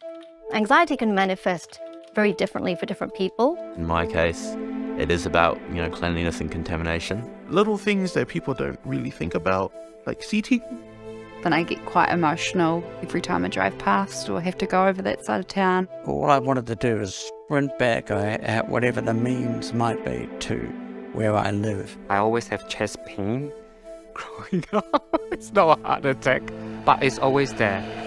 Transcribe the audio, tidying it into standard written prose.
Anxiety can manifest very differently for different people. In my case, it is about, cleanliness and contamination. Little things that people don't really think about, like seating. Then I get quite emotional every time I drive past or have to go over that side of town. All I wanted to do is sprint back at whatever the means might be to where I live. I always have chest pain growing up. It's not a heart attack, but it's always there.